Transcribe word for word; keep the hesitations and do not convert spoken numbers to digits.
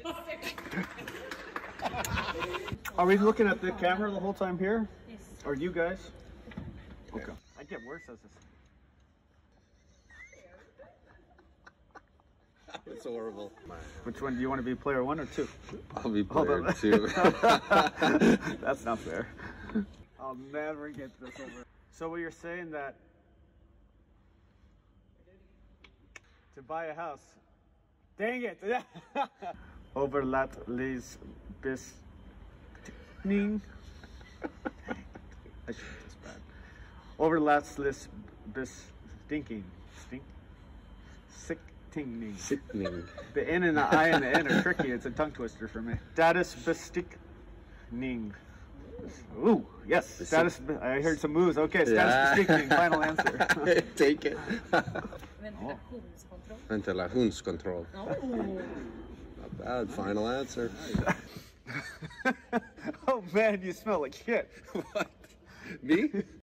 Are we looking at the camera the whole time here? Yes. Or you guys? Okay. I get worse as this. It's horrible. Which one do you want to be, player one or two? I'll be player two. That's not fair. I'll never get this over. So what you're saying that to buy a house, dang it! Overlat les besiktning. I should this bad. Overlats les bestinking. Stink. Sick. Sickening. The N and the I and the N are tricky. It's a tongue twister for me. Status bestickning. Ooh, yes. Status. I heard some moves. Okay, status Yeah. bestickning. Final answer. Take it. Ventilationskontroll. Ventilationskontroll. Oh. Not bad. Final answer. Oh man, you smell like shit. What? Me?